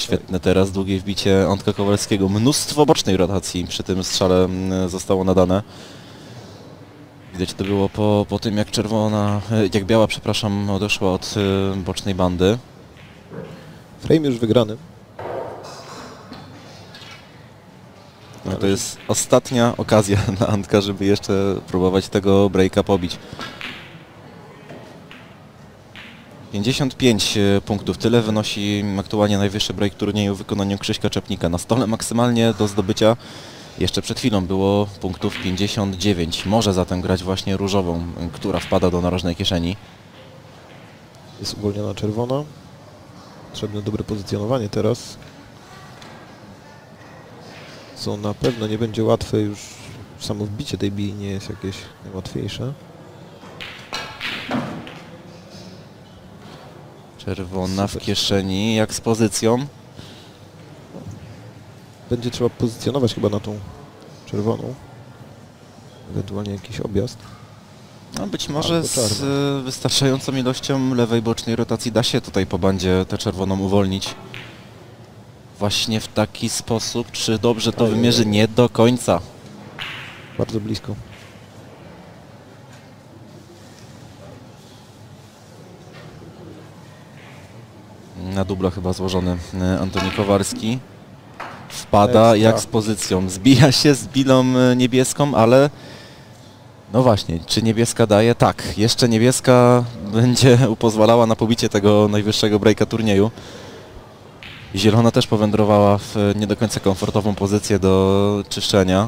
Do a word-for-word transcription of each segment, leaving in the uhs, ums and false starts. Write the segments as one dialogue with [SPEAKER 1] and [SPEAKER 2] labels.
[SPEAKER 1] Świetne teraz długie wbicie Antka Kowalskiego. Mnóstwo bocznej rotacji przy tym strzale zostało nadane. Widać to było po, po tym jak czerwona, jak biała, przepraszam, odeszła od bocznej bandy.
[SPEAKER 2] Frame już wygrany.
[SPEAKER 1] No to jest ostatnia okazja dla Antka, żeby jeszcze próbować tego breaka pobić. pięćdziesiąt pięć punktów, tyle wynosi aktualnie najwyższy break turnieju w wykonaniu Krzyśka Czepnika. Na stole maksymalnie do zdobycia jeszcze przed chwilą było punktów pięćdziesiąt dziewięć. Może zatem grać właśnie różową, która wpada do narożnej kieszeni.
[SPEAKER 2] Jest uwolniona czerwona. Potrzebne dobre pozycjonowanie teraz. Co na pewno nie będzie łatwe, już samo wbicie tej bili nie jest jakieś najłatwiejsze.
[SPEAKER 1] Czerwona w kieszeni, jak z pozycją?
[SPEAKER 2] Będzie trzeba pozycjonować chyba na tą czerwoną. Ewentualnie jakiś objazd.
[SPEAKER 1] No być może z wystarczającą ilością lewej bocznej rotacji da się tutaj po bandzie tę czerwoną uwolnić. Właśnie w taki sposób, czy dobrze to wymierzy? Nie do końca.
[SPEAKER 2] Bardzo blisko.
[SPEAKER 1] Na dubla chyba złożony Antoni Kowarski. Wpada jak z pozycją. Zbija się z bilą niebieską, ale no właśnie, czy niebieska daje? Tak, jeszcze niebieska będzie pozwalała na pobicie tego najwyższego breaka turnieju. Zielona też powędrowała w nie do końca komfortową pozycję do czyszczenia.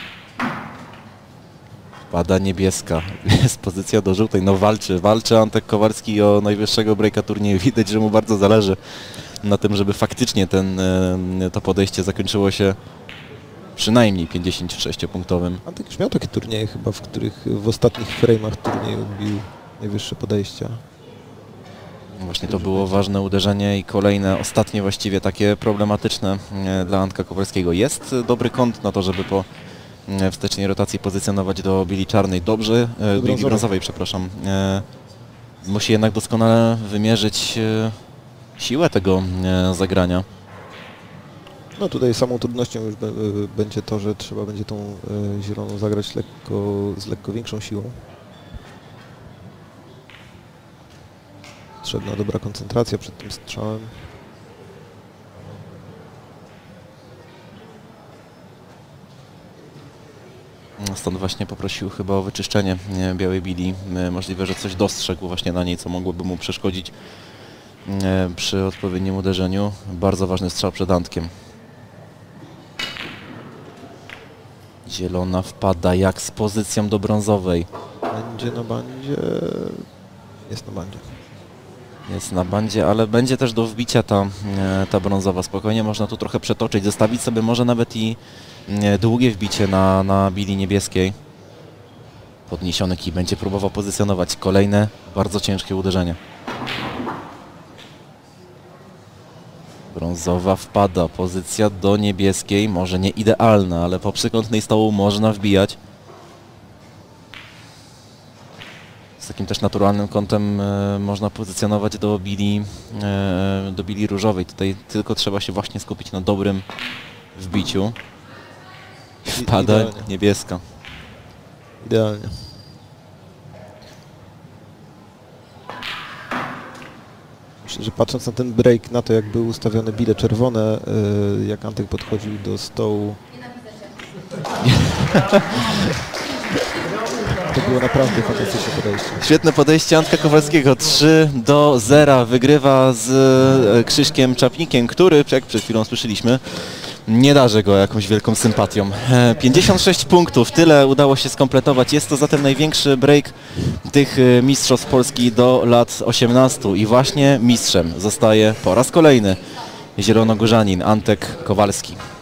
[SPEAKER 1] Wpada niebieska. Jest pozycja do żółtej. No walczy, walczy Antek Kowarski o najwyższego breaka turnieju. Widać, że mu bardzo zależy na tym, żeby faktycznie ten, to podejście zakończyło się przynajmniej pięćdziesięciosześciopunktowym.
[SPEAKER 2] Antek już miał takie turnieje chyba, w których w ostatnich frame'ach turnieju bił najwyższe podejścia.
[SPEAKER 1] Właśnie to było ważne uderzenie i kolejne, ostatnie właściwie takie problematyczne dla Antka Kowalskiego. Jest dobry kąt na to, żeby po wstecznej rotacji pozycjonować do bili czarnej. Dobrze, do bili brązowej, przepraszam. Musi jednak doskonale wymierzyć siłę tego zagrania.
[SPEAKER 2] No tutaj samą trudnością już będzie to, że trzeba będzie tą zieloną zagrać lekko, z lekko większą siłą. Potrzebna dobra koncentracja przed tym strzałem.
[SPEAKER 1] Stąd właśnie poprosił chyba o wyczyszczenie białej bili. Możliwe, że coś dostrzegł właśnie na niej, co mogłoby mu przeszkodzić przy odpowiednim uderzeniu. Bardzo ważny strzał przed Antkiem. Zielona wpada jak z pozycją do brązowej.
[SPEAKER 2] Będzie na bandzie. Jest na bandzie.
[SPEAKER 1] Jest na bandzie, ale będzie też do wbicia ta, ta brązowa. Spokojnie można tu trochę przetoczyć, zostawić sobie może nawet i długie wbicie na, na bili niebieskiej. Podniesiony kij będzie próbował pozycjonować kolejne bardzo ciężkie uderzenie. Brązowa wpada, pozycja do niebieskiej, może nie idealna, ale po przykątnej stołu można wbijać. Z takim też naturalnym kątem e, można pozycjonować do bili, e, do bili różowej. Tutaj tylko trzeba się właśnie skupić na dobrym wbiciu. Wpada Idealnie. niebieska.
[SPEAKER 2] Idealnie. Myślę, że patrząc na ten break, na to jak były ustawione bile czerwone, yy, jak Antek podchodził do stołu, to było naprawdę fantastyczne podejście.
[SPEAKER 1] Świetne podejście Antka Kowalskiego. trzy do zera wygrywa z Krzyśkiem Czapnikiem, który, jak przed chwilą słyszeliśmy, nie darzy go jakąś wielką sympatią. pięćdziesiąt sześć punktów, tyle udało się skompletować. Jest to zatem największy break tych mistrzostw Polski do lat osiemnastu i właśnie mistrzem zostaje po raz kolejny zielonogórzanin Antek Kowalski.